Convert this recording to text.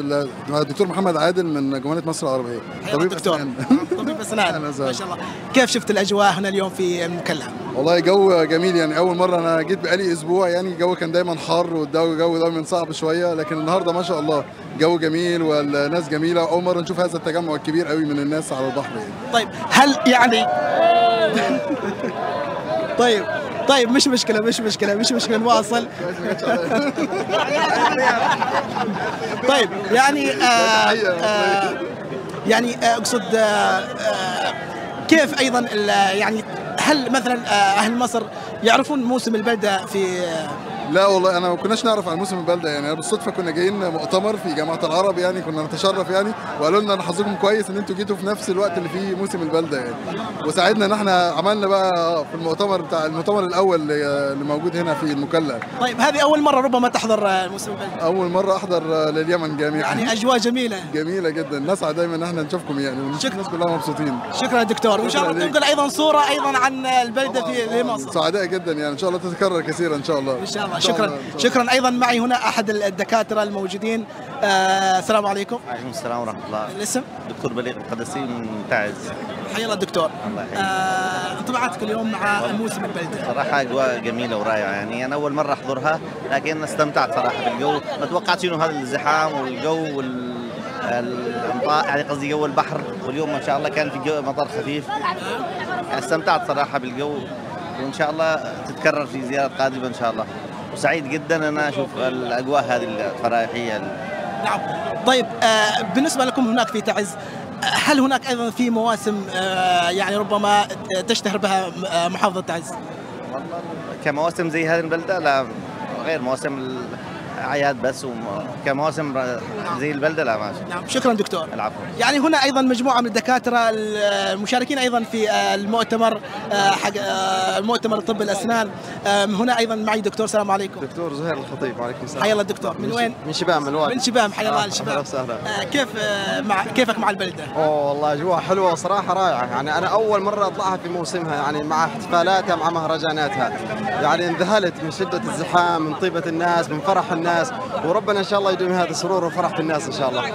لله. الدكتور محمد عادل من جمهورية مصر العربية، طبيب أسنان. طبيب أسنان ما شاء الله. كيف شفت الأجواء هنا اليوم في المكلا؟ والله جو جميل، يعني أول مرة أنا جيت بقالي أسبوع، يعني الجو كان دايما حر والجو دايما صعب شوية، لكن النهارده ما شاء الله جو جميل والناس جميلة، وأول مرة نشوف هذا التجمع الكبير قوي من الناس على البحر يعني. طيب هل يعني طيب مش مشكلة نواصل. طيب يعني أقصد كيف أيضا يعني هل مثلا أهل مصر يعرفون موسم البلدة في؟ لا والله انا ما كناش نعرف عن موسم البلده، يعني بالصدفه كنا جايين مؤتمر في جامعه العرب، يعني كنا نتشرف يعني، وقالوا لنا ان حظكم كويس ان انتوا جيتوا في نفس الوقت اللي فيه موسم البلده يعني، وساعدنا ان احنا عملنا بقى في المؤتمر الاول اللي موجود هنا في المكلا. طيب هذه اول مره ربما تحضر موسم البلده؟ اول مره احضر لليمن جميعا. يعني اجواء جميله جدا، نسعد دايما ان احنا نشوفكم يعني، الناس كلها مبسوطين. شكرا دكتور، وان شاء الله تنقل ايضا صوره ايضا عن البلده في مصر. سعداء جدا يعني، ان شاء الله تتكرر كثيرا ان شاء الله. ان شاء الله. شكرا ايضا. معي هنا احد الدكاتره الموجودين. السلام عليكم. وعليكم السلام ورحمه الله. الاسم؟ دكتور بليغ القدسي من تعز. حيا الله دكتور. الله يحييك. انطباعاتك اليوم مع موسم البلده؟ صراحه اجواء جميله ورائعه، يعني انا اول مره احضرها لكن استمتعت صراحه بالجو، ما توقعتش انه هذا الزحام والجو والامطار، يعني قصدي جو البحر، واليوم ما شاء الله كان في جو مطر خفيف، يعني استمتعت صراحه بالجو، وان شاء الله تتكرر في زيارات قادمه ان شاء الله، وسعيد جدا انا اشوف الاجواء هذه الفرائحيه. نعم. طيب بالنسبه لكم هناك في تعز، هل هناك ايضا في مواسم يعني ربما تشتهر بها محافظه تعز؟ والله كمواسم زي هذه البلده لا، غير مواسم اعياد بس، كمواسم زي البلده لا ماشي. نعم. شكرا دكتور. العفو. يعني هنا ايضا مجموعه من الدكاتره المشاركين ايضا في المؤتمر حق المؤتمر طب الاسنان. هنا ايضا معي دكتور. السلام عليكم. دكتور زهير الخطيب. وعليكم السلام. حيا الله دكتور. من وين؟ من شبام الوادي. من شبام. حيا الله الشباب. اهلا وسهلا. كيفك مع البلده؟ والله اجواء حلوه صراحه رائعه، يعني انا اول مره اطلعها في موسمها، يعني مع احتفالاتها مع مهرجاناتها، يعني انذهلت من شده الزحام، من طيبه الناس، من فرح الناس، وربنا ان شاء الله يدوم هذا السرور وفرح في الناس ان شاء الله.